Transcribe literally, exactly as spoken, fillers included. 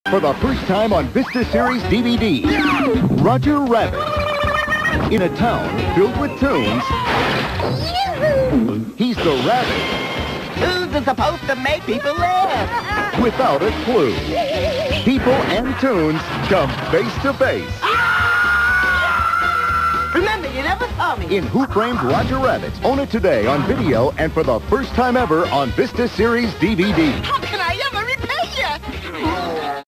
For the first time on Vista Series D V D, Roger Rabbit. In a town filled with tunes, he's the rabbit. Tunes are supposed to make people laugh. Without a clue. People and tunes come face to face. Remember, you never saw me. In Who Framed Roger Rabbit? Own it today on video and for the first time ever on Vista Series D V D. How can I ever repay you?